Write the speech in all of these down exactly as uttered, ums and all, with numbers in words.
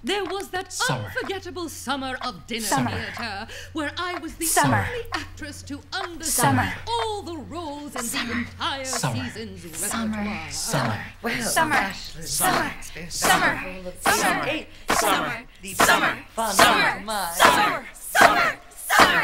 There was that Summer. unforgettable summer of dinner Summer. theatre where I was the Summer. only actress to understand Summer. all the roles in Summer. the entire Summer. season's Summer. repertoire. Summer. Well, Summer. Ashley, Summer. Summer. Summer. Summer. Eight. Summer. Summer. Summer. Fun. Summer. My. Summer. Summer. Summer.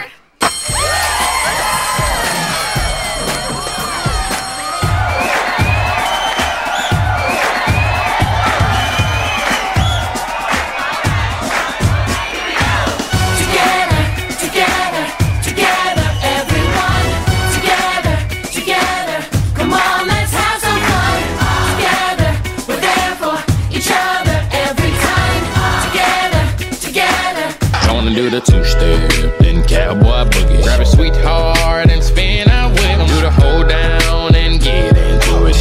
Do the two-step, then cowboy boogie. Grab a sweetheart and spin out with him. Do the hold down and get into it.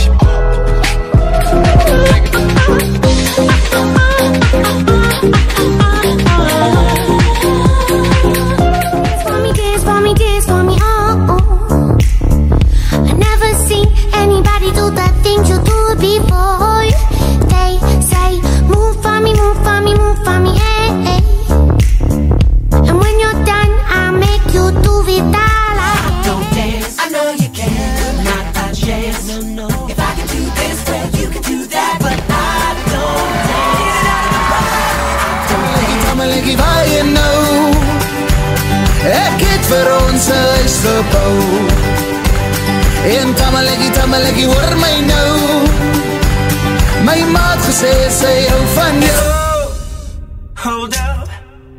For me, kiss, for me, kiss, for me, oh, oh. I never seen anybody do the things you do before. They say, move for me, move for me, move for me, hey, hey. And when you're done, I'll make you do it all again. Don't dance, I know you can. Not a chance, no, no. If I can do this, well, you can do that. But I don't dance. Liggie, tamme, liggie, waar je nou? Ek het vir ons 'n huis gebou. En tamme, liggie, tamme, liggie, hoor my nou. My maat gesê sy hou van jou. Hold up.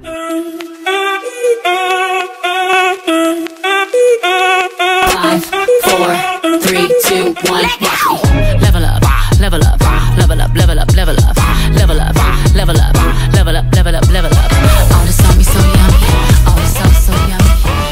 Five, four, three, two, one, watch me. Level up, level up, level up, level up, level up, level up, level up, level up, level up, level up. All this on me so yummy, all this so so yummy.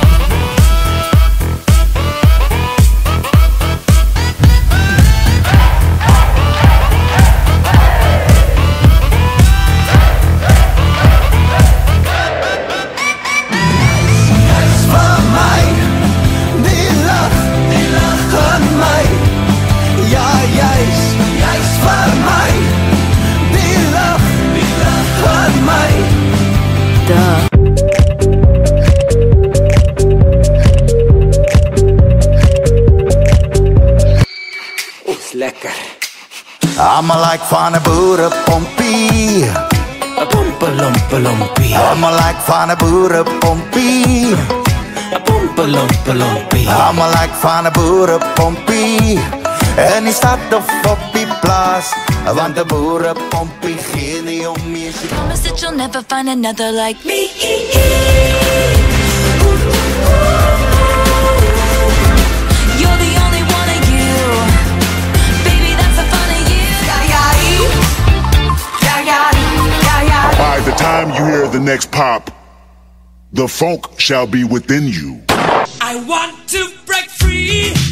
Lekker. Allemaal like van een boerenpompie. A pompalompalompie. Allemaal like van een boerenpompie. A pompalompalompie. Allemaal like van een boerenpompie. En die stad of op die plaats. Want de boerenpompie geen niet om je. Promise that you'll never find another like me. You're the only one of you. Baby, that's the fun of you. By the time you hear the next pop, the funk shall be within you. I want to break free.